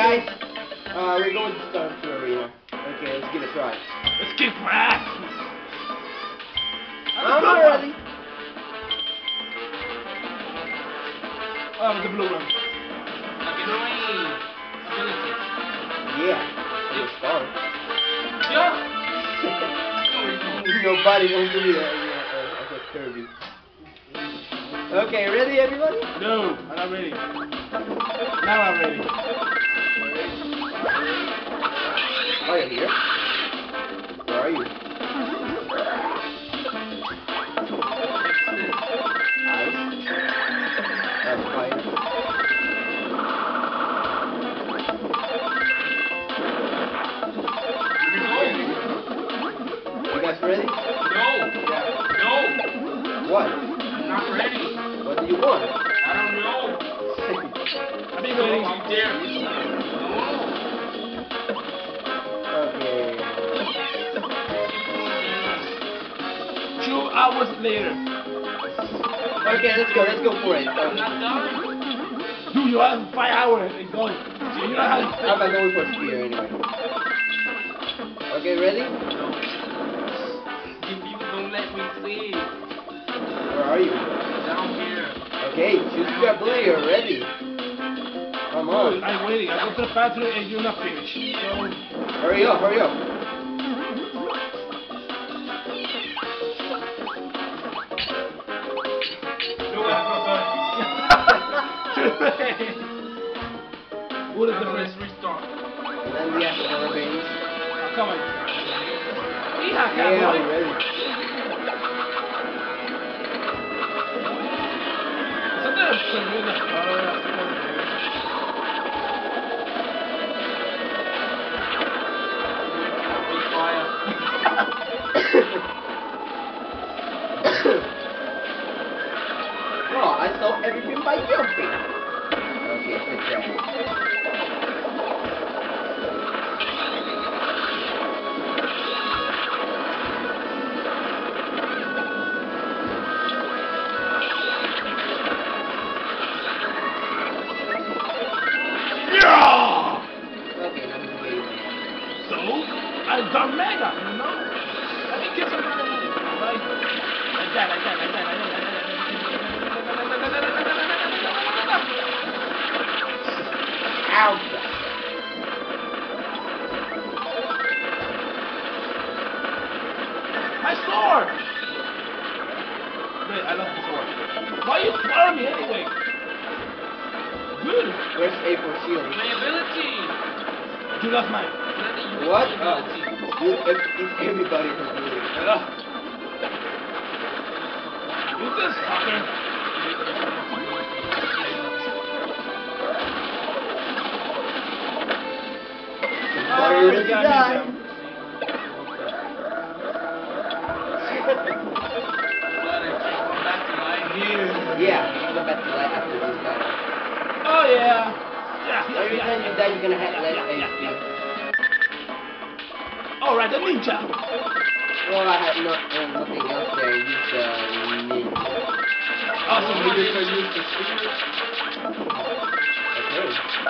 guys, we're going to start the arena. Okay, let's give it a try. Let's kick my ass. I'm not ready. Oh, the blue one. Yeah, let's start. Yeah. Nobody wants to be there. As a Kirby. Okay, ready everybody? No, I'm not ready. Now I'm ready. Oh, you're here? Where are you? Ice. That's fire. You guys ready? No. Yeah. No. What? I'm not ready. What do you want? I don't know. I'll be ready. You dare. Okay. 2 hours later. Okay, let's go for it. I'm not done. Dude, you have 5 hours and go. So you know how I'm not going for spear anyway. Okay, ready? If you don't let me see. Where are you? Down here. Okay, choose your ability already. Come on. Dude, I'm waiting. I go to the bathroom and you're not finished. So, Hurry up, hurry up. No, I'm not done. what is the Let's first? restart. And then we have the rubber bands. Oh, come on. Yeah, I'm ready. Oh, I saw everything by jumping. Okay, sit down. Yeah! Okay, let me wait. So, I'm Darkmega, you know? Let me get some money. Like that. Ouch! My sword! Wait, I lost the sword. Why you throwing me anyway? Good. Where's A for shield? My ability. You lost mine. What? It's everybody who's doing it. You this fucker. Somebody ready to got me die. down. Yeah, I'm about to light after this battle. Oh yeah. Every time you die, you're gonna have less HP. Alright, the ninja. Well, I had nothing else there. Use ninja. Awesome, You ninja. can use the spear. Okay.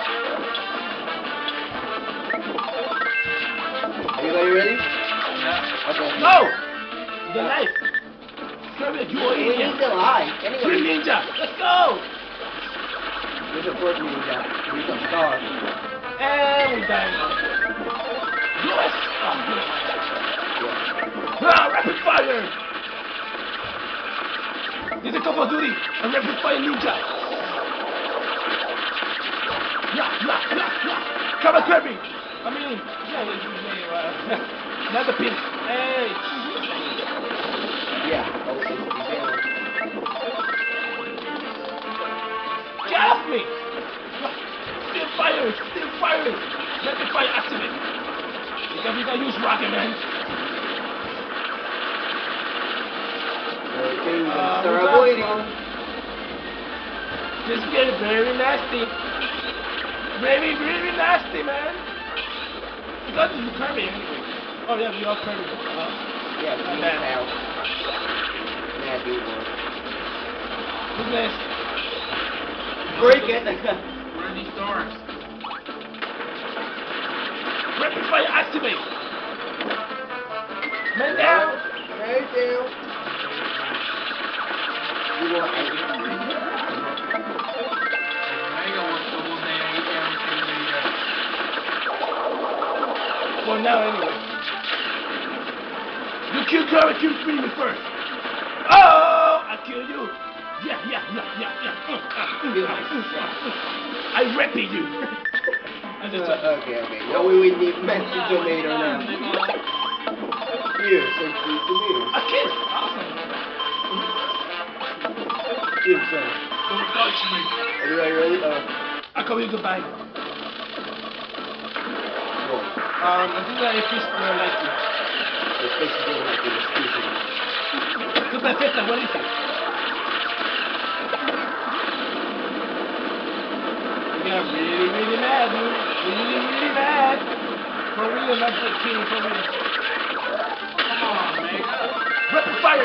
Everybody ready? Yeah. Okay. No! The knife. Kirby, you are We idiot. need the light. Anyway, Green ninja. Let's go. there's a fourth ninja. There's a star. And we died. Yes. Rapid fire. This is Call of Duty. A rapid fire ninja. Yeah. Come on, Kirby. I mean, not the pin. Hey. Yeah. Okay. Get off me. Still firing. Rapid fire activate. Because we can use rocket, man. Okay, we're gonna start avoiding. This is getting very nasty. Very nasty, man. You got to use Kirby anyway. Oh yeah, we all Kirby. Yeah, we need help. Yeah, do work. Who's next? Break it. Where are these stars? Rapid fire activate. Man down. Right down. You want Mega wants to hold down everything later. For now, anyway. You kill Kirby, kill me first. Oh, I kill you. Yeah. I rapid you. okay. Now we will need Messi tomato now. Here, some free tomatoes. A kiss. Awesome. Here, son. Don't touch me. Everybody ready? I call you goodbye. Go. I think that if it's like you. Especially don't like it, excuse me. Goodbye, Festa, what is it? You got really mad, dude. Really mad. For real, not just kidding, for real. Come on, Mega. Rapid fire!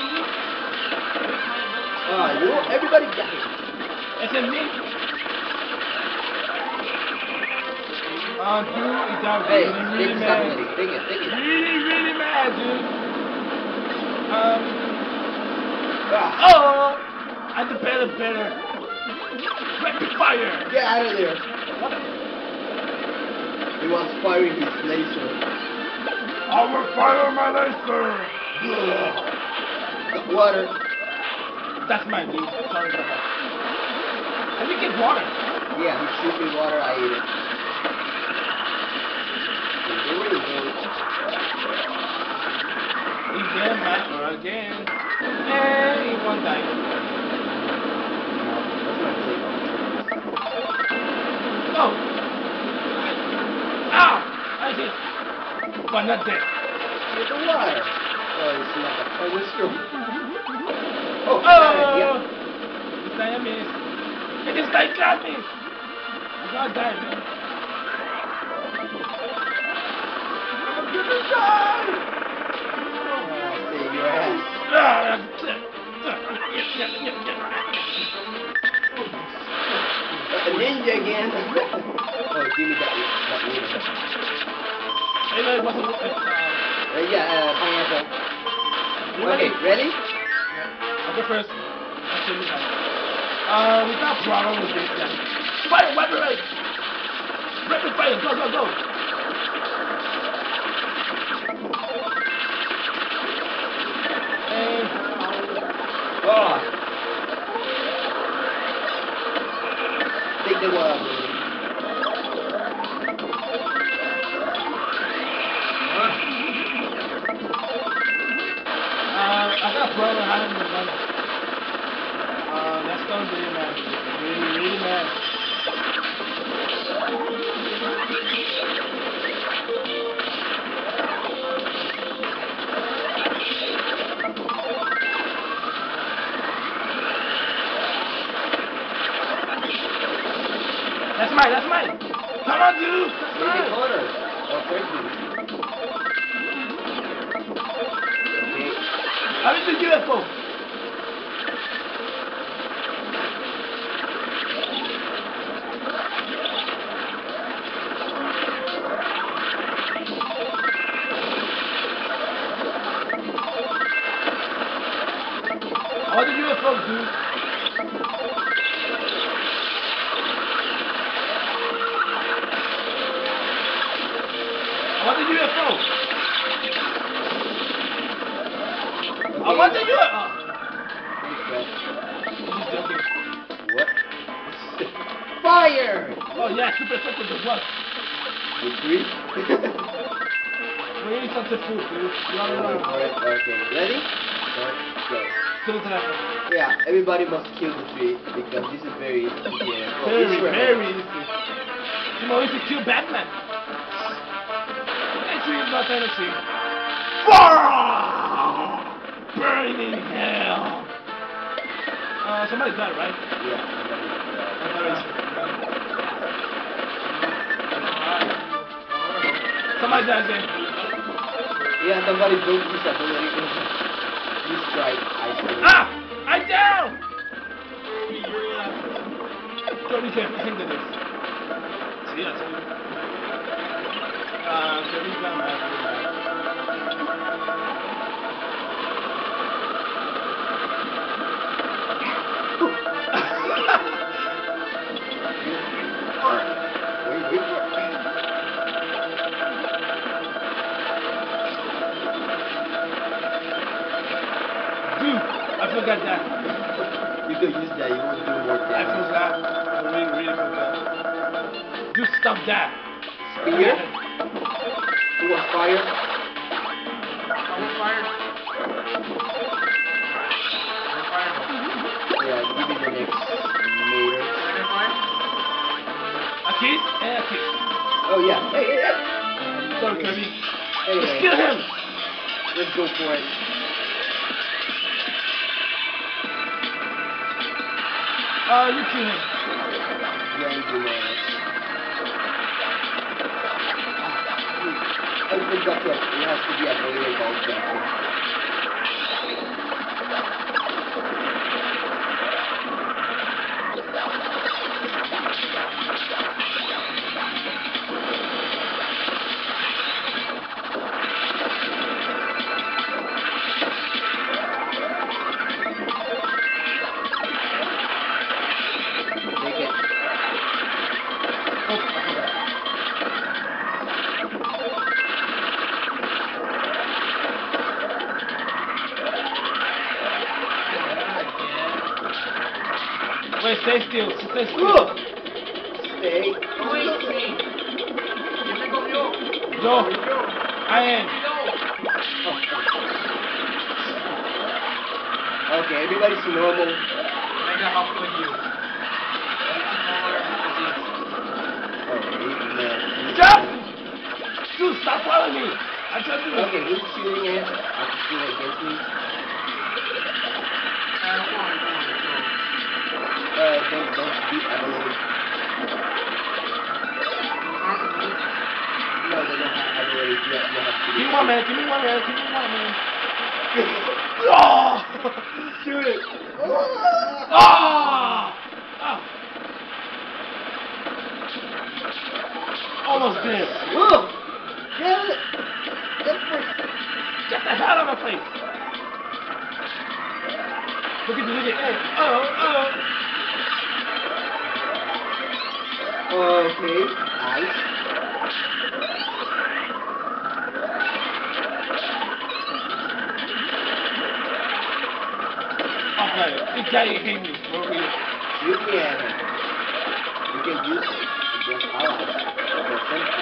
You know, everybody got it. It's a me. Dude, it's out Hey, really mad. take it. Really mad, dude. Ah, Oh! I do better. Rapid fire! get out of there. What? He was firing his laser. I will fire my laser! Got water. That's my dude. Sorry about that. Let me get water. Yeah, he shoot me water, I ate it. He's getting back again. And he won't die. Oh! Ow! I hit. But not dead. Get the water. Oh, it's not. Oh, it's true. Oh, Oh! yeah. This time I missed. And this guy got me. I gotta die, man. Give me time. Save your ass. A ninja again. Oh, give me that water. Hey, like, what's up? Pineapple. Okay, ready? I'll go first. I'll show you how. We got a problem with this guy. Fire, weapon ready! Rapid fire, go! And... Oh. Take the water. I got a problem having the gun. That's gonna be mad. Really mad. That's mine. Come on, dude. That's Take the mine. water. Oh, thank you. Okay. How is the UFO? How did UFO do? I want the UFO. I want the UFO. He's joking. What? Fire! Oh yeah, super super the what? The three? We need something food, dude. You already know. Okay, ready? Set, go. Kill the telephone. Yeah, everybody must kill the tree because this is very easy. Yeah. Very easy. You know, if you kill Batman. Tree is not anything. Fire! Burn in hell. Somebody died, right? Yeah. Somebody died again. Yeah, somebody broke this ability. This strike, I see. Ah! I'm down! Go be careful, I think that is. See, I told you. He's got him back. Dude, I forgot that. You could use that, you won't do more I damage. forgot. I really forgot. Dude, stop that. Spear? Who wants fire? I want fire. Yeah, give me the next meter. Second fire? A kiss and a kiss. Oh yeah, hey, hey, hey! Sorry, Kirby. Anyway, Let's kill him. let's go for it. You kill him. Grand Dumanis. I forgot that it has to be a very ball champion. Take it. Oh, I forgot. Wait, stay still. Stay still. Stay. Oh, wait, wait. ¿Quién me comió? Yo. Yo. I am. No. Okay, everybody's normal. Mega, how could you? Okay, man. Stop! Dude, stop following me. I told you. Okay, who's shooting at? I'm shooting against me. Don't beat ability. No, they don't have ability. You have to Give me do one man. Give me one man. Give me one man. Oh! Shoot it. Oh! Oh! Almost dead. Whoa! Get it! Get it! Get the hell out of my face. Look at this. Look at it. Oh, oh. Okay, nice. Okay, this guy hit me. For real. You can. You can use it against allies. For sentry.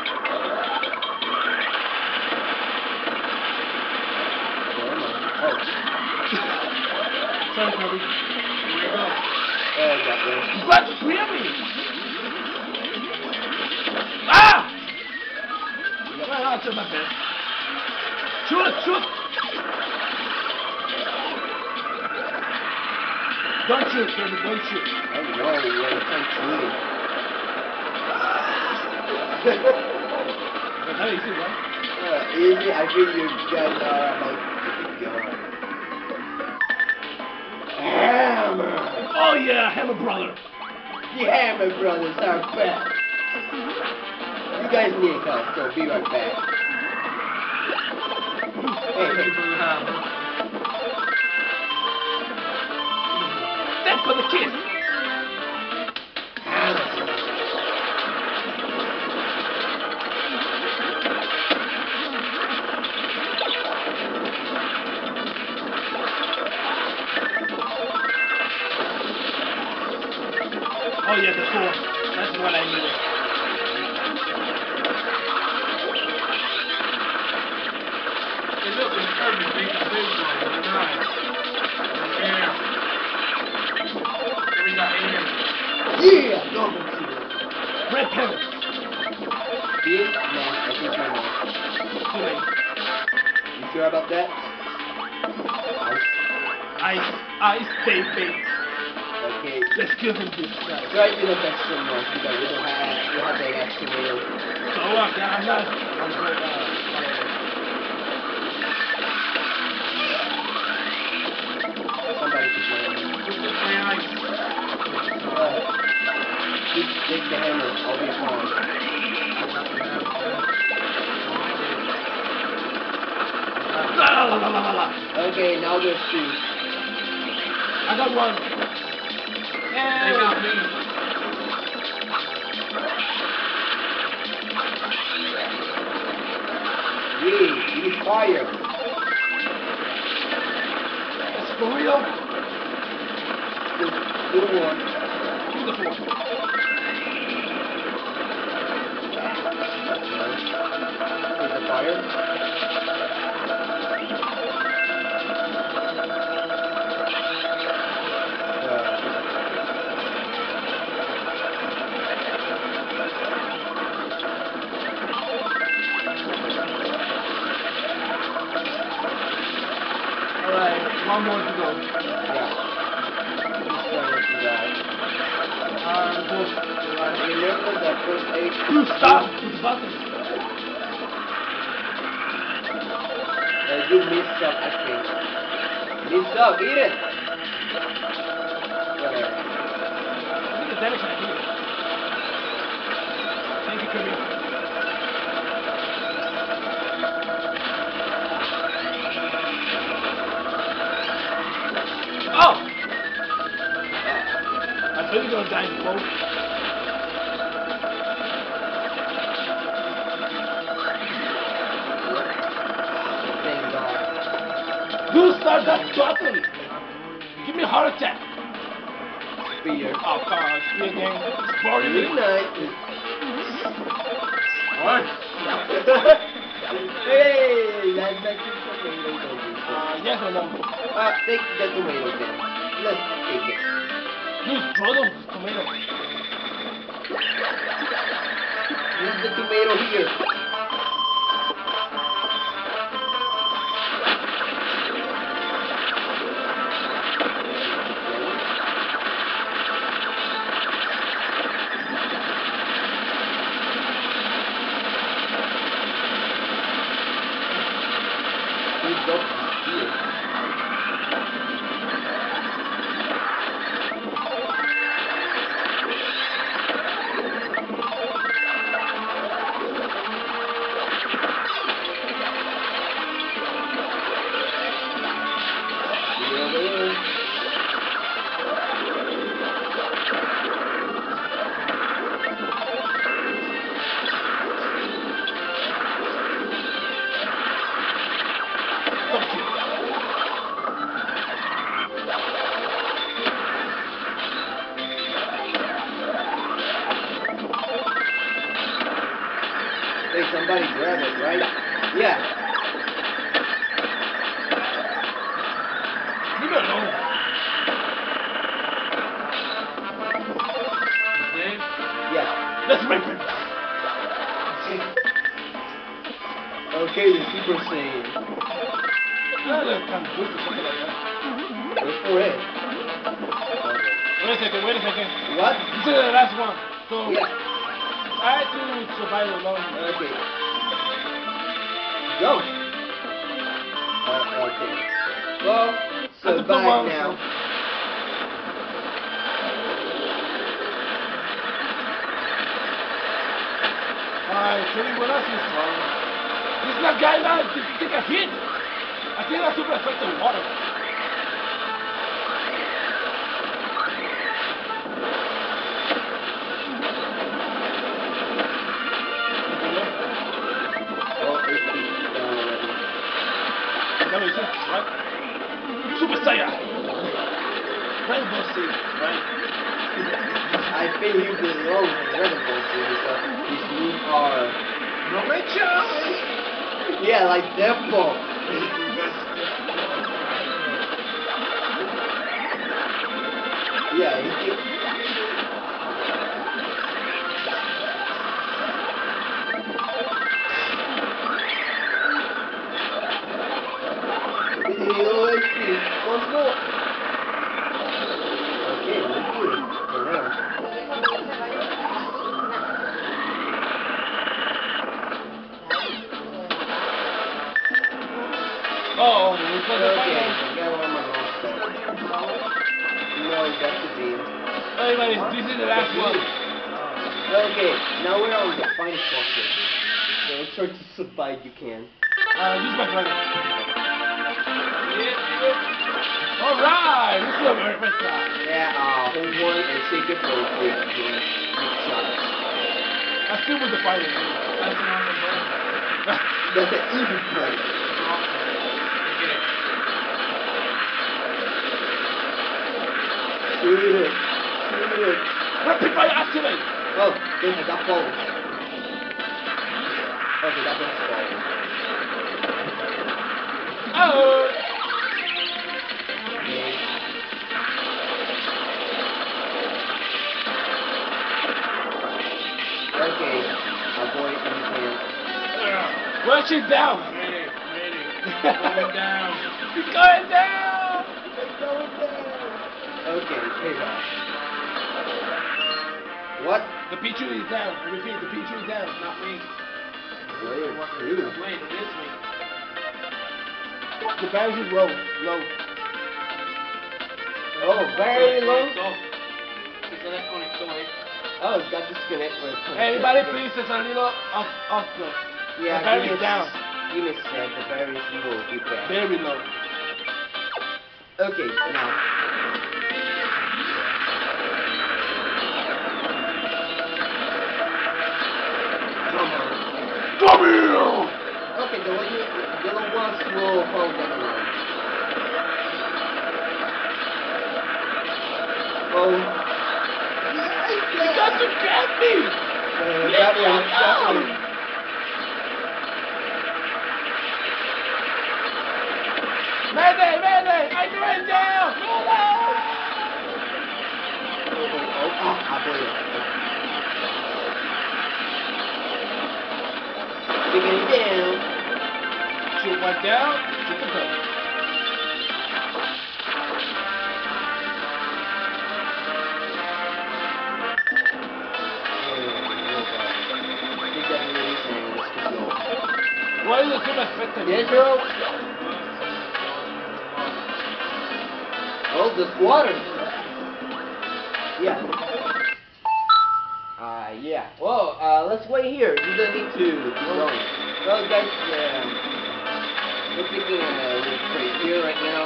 Oh. Sorry, Kirby. Here we go. Got there. What? Really? Ah! Well, I'll do my best. Shoot it, shoot! Don't shoot, Kirby, don't shoot. Oh no, I'm shooting. But that easy, right? Easy, I think you guys are about to go. Hammer! Oh yeah, Hammer Brother. The Hammer Brothers are back! You guys need help, so be right back. Thank you for the help. Thanks for the kiss. Oh yeah, the sword. That's what I needed. Hey, look, it's Kirby, big one. Nice. Yeah. Here we got aim. Yeah! Double kill! Red pen. Big? No, I think you're not. Too late. You sure about that? Ice, baby. Okay. Let's give him this guy. Try to do the best so much because we have the extra wheel. So what? I'm not. Somebody should play him. Take the hammer, I'll be fine. Okay, now there's two. I got one. They got me. Yeah, he's fire. That's for real. Still one. Who's the fourth? With the fire. Alright, one more to go. Yeah. Just trying to die. Both. Remember that first aid. You stop! It's button. You missed up, I think. Missed up, eat it! Whatever. I think the damage I did. Thank you, Kirby. Oh! I thought you were gonna die in both. Thank God. You start that button! Give me a heart attack! Spear. Oh gosh, me again. It's boring me. Good night. What? Hey, that's tomato. Yes or no? Take the tomato then. Let's take it. Dude, throw those tomatoes. Use the tomato here. Use up here. Hey, somebody grab it, right? Yeah. Leave me alone. Okay? Yeah. That's my friend. Okay, the Super Saiyan. Yeah, that kind of boost or something like that. Go for it. Wait a second, wait a second. What? This is the last one. So, Yeah. I had to survive alone. Okay. Go. Okay. Well, That's a good survive one. now. Alright, tell me what else is wrong. This is not guy now, take a hit. I think that's super effective water. Oh, it's down already. That makes sense, right? Super Saiyan! Rainbow Sea, right? I think he belongs in Dragon Ball Z because his moves are... Yeah, like Deathball. Yeah, he can... Once more. Okay, we're good for now. Oh, we put the Okay, final. I got one more monster. No, that's the beam. Anyways, this is the last one. Okay, now we're on the final boss. So try to survive you can. Use my dragon. Alright, this is a very first shot. Yeah, hold one and shake it for a quick shot. I still with the fighting. That's an easy play. Shoot it. Shoot it. Rapid fire activate! Oh, there's that falls. Okay, that one's falling. Oh! Okay, avoid anything. Well, she's down! Ready. Going down. He's going down! It's going down. Okay, payback. What? The Pichu is down. I repeat, the Pichu is down. Not me. Wait, Wait, it is me. The barrel is low. Low. Oh, very low. Se desconectó, Oh, it got disconnected. Everybody, please, there's a little off the. Yeah, the barrel is down. Give me a sec. The barrel is low. Be back. Very low. Okay, now. Come here! Okay, the yellow ones will fall down the line. Oh. You got to get me! That one. Mayday! Mayday! I'm going down! Mayday! I bought it. Taking it down. Shoot one down. Shoot the top. What is the super spectator? Getro. Oh, there's water. Yeah. Yeah. Well, let's wait here. You don't need to keep going. Well, guys, we're taking a little break here right now.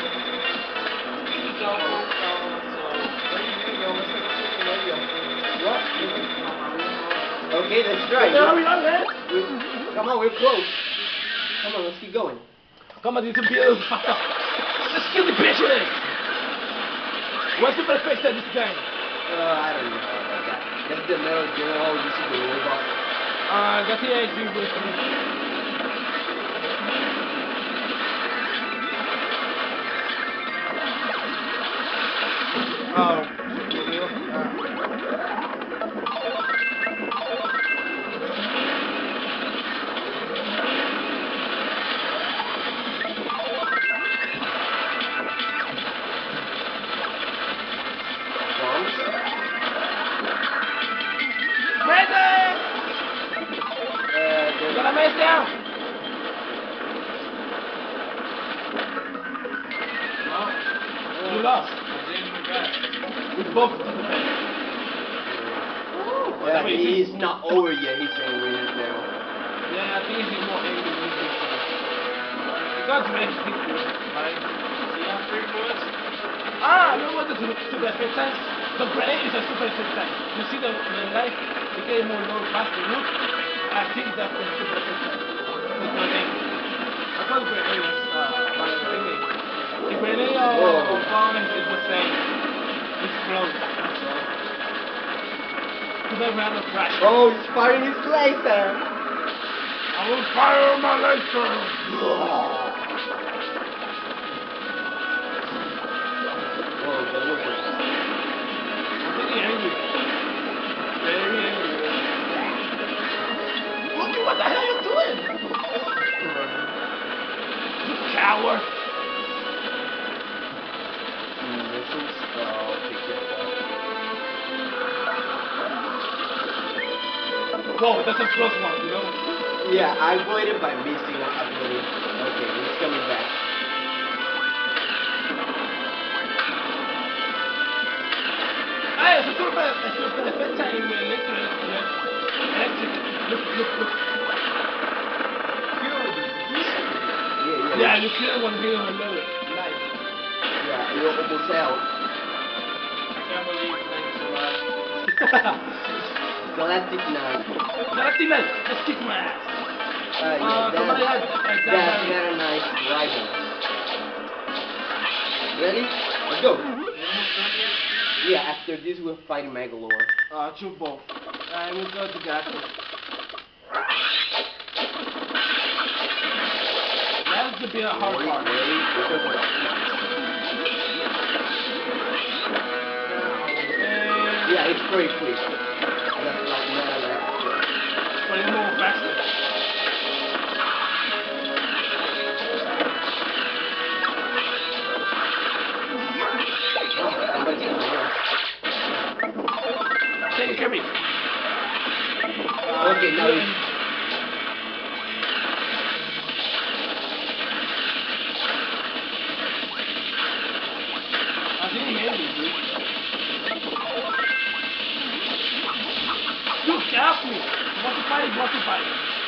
What? Okay, let's try. Come on, we're close. Come on, let's keep going. Come on, disappear. Let's kill the bitches. What's the perfect this time? I don't know about that. That's the metal general. This is the robot. That's the AC with me. Oh. Got a mess down! You lost. We both did the best. Yeah, he's not over yet. He's saying we're now. Yeah, I think he's more angry than this. You got to make people, right? You have 3 bullets? You know what the super effect time? The grenade is a super effect time. You see the light? It gets more low faster. Look, I think that's the super effect time. The grenade. I thought the grenade was the grenade or bomb is the same. It's close. To the round of crash. Oh, he's firing his laser. I will fire my laser. Whoa, but look at this. I'm getting angry. Very angry. Look, what the hell are you doing? You coward. Missiles. I'll take care of that. Whoa, that's a close one, you know? Yeah, I avoided by missing one ability. Okay, he's coming back. Hey, it's a super effect time in electric. Look. Yeah. Yeah, you kill one here or another. You're almost out. I can't believe playing so loud. Galactic Knight. Galactic Knight, let's kick my ass. Yeah, Somebody has that's very nice rival. Ready? Let's go. We're almost done yet? Yeah, after this we'll fight Megalore. Choose both. I will go to Getro. That's to be a hard part. Ready? Yeah, it's pretty quick. That's like not electric. But it's more faster. Somebody's in there. Take Kirby. Okay, now it's... I think he made it, dude. You got me. Want to fight? Want to fight?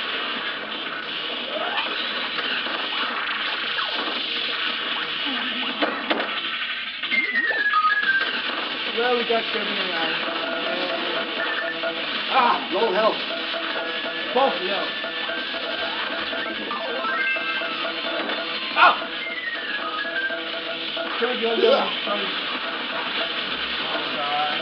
Well, we got Kirby and I. Low health. Both, yo. Ah! Kirby, go, go. Sorry. Oh, God.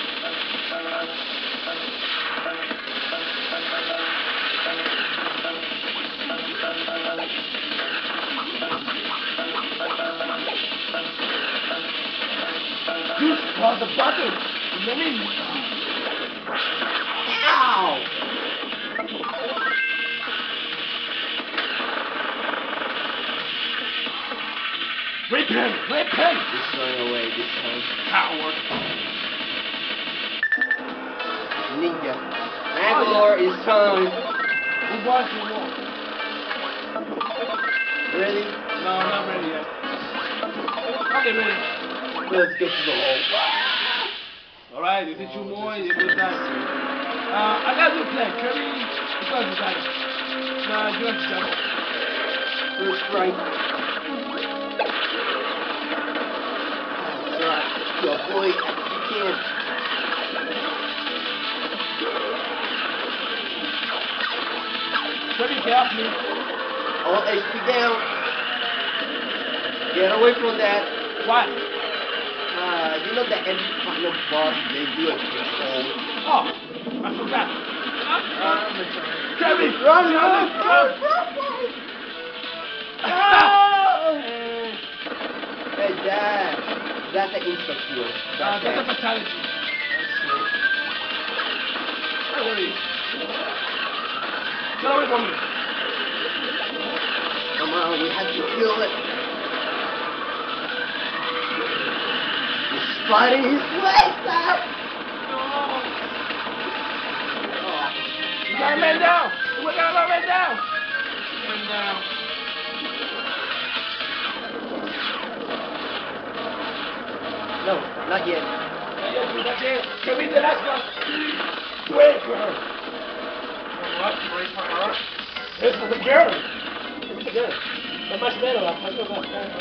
Use the button. Let me. Ow! Repent! It's running away this time. Coward! Ninja. Megalore is time. Who wants you more? Ready? No, not ready yet. Okay, ready. Let's get to the hole. Alright, if it's two more, it's a good time. I got a good plan. Kirby, because it's like. Nah, you have to jump. First strike. Alright, go boy, as you can. Kirby, get off me. All HP down. Get away from that. What? You know that every final boss they do a control. Oh, I forgot. Kirby, Run! Hey, that's an insta kill. That's a fatality. Oh, there he is. Get away from me. Come on, we have to kill it. He's fighting his legs out. We got a man down. We got a man down. Man down. No, not yet. That's it. Can we do the last one? Wait for her. What? Wait for her? This is the girl. This is the girl. The marshmallow. I forgot.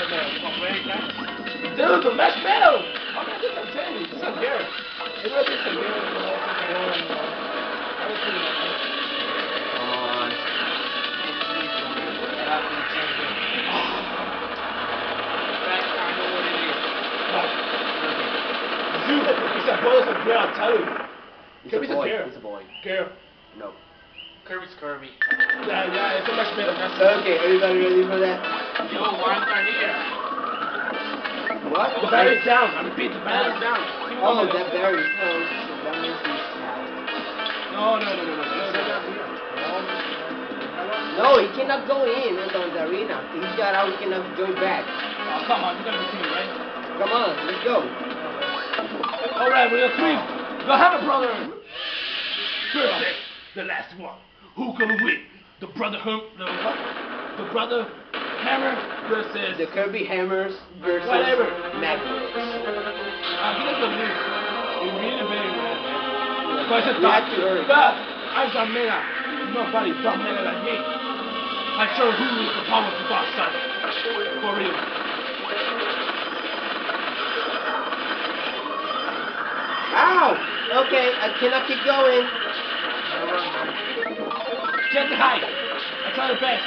Dude, the marshmallow. I'm not just saying. It's a girl. It was just a girl. Come on. It's a boy, it's a girl, I'm telling you. Kirby's a girl. It's a boy. Girl. No. Kirby's Kirby. Yeah, it's a marshmallow. That's Okay, everybody ready for that? Yo, why aren't I here? What? The battery's down. I repeat, the battery's down. Oh, that berry. Oh, that means he's out. No. No, he cannot go in the arena. He got out, he cannot go back. Oh, come on, you gotta be kidding, right? Come on, let's go. Alright, we got three. The Hammer Brother. Perfect. The last one. Who can win? The brother Hammer versus The Kirby Hammers versus whatever. Magnus. He doesn't lose. He's really very bad. Because it's You have to hurry. But I'm Darkmega. Nobody Darkmega like me. I show who is the powerful boss son. For real. Ow! Okay, I cannot keep going. Just hide. I try the best.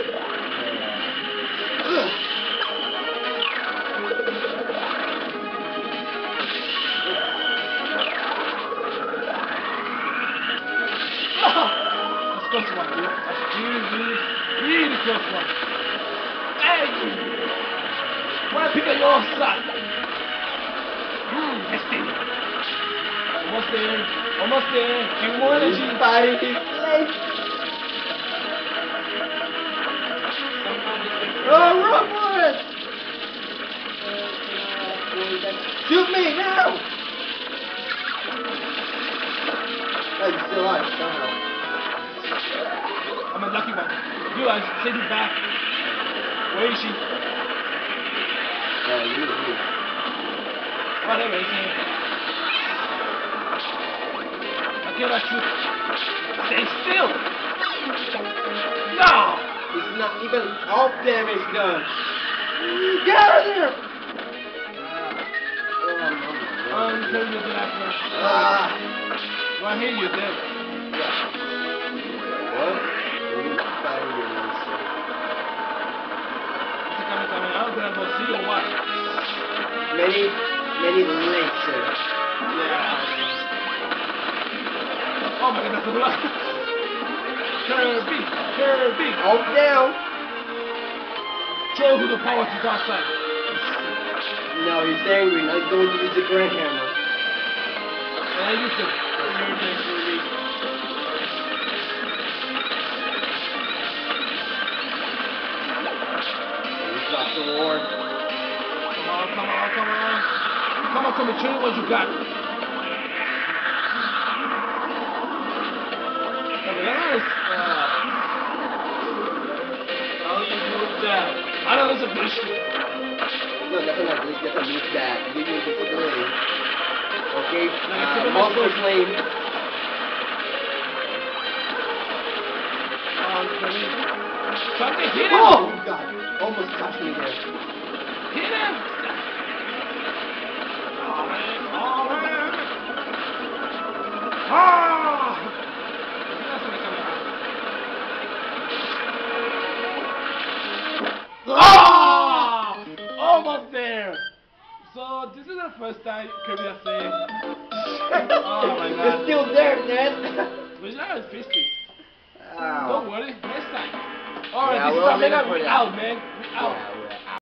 That's close one, dude. That's really close one. Hey! Why pick up your side? Testy. Almost there. Almost there. Few more energy. He's fighting his place. Oh, run for it! Shoot me now! Oh, you're still alive somehow. I'm a lucky one. You guys, send me back. Where is she? You. Whatever, it's here. I cannot shoot. Stay still! No! It's not even all damage done. Get out of there! I'm telling you that after. Right here, you're dead. What? You fighting your monster. It's coming. I'm gonna go see or what? Many laser. Yeah. Oh my god, that's a lot. Kirby! All down. Show who the power to dark side. No, he's angry. Now he's going to use the grand hammer. And I used it. He's lost the war. Come on, show me what you got. I know there's a glitch. No, that's not glitch. That's a move that. Give you disability. Okay. Monster flame. Something hit him. Oh God! Almost touched me there. Hit him. Almost there. So this is the first time Kirby has saved. Oh my god. It's still there, Dad. Which now is 50. Ow. Don't worry, next time. Alright, Yeah, this is we'll Darkmega. for We that. out, man. We out. Yeah,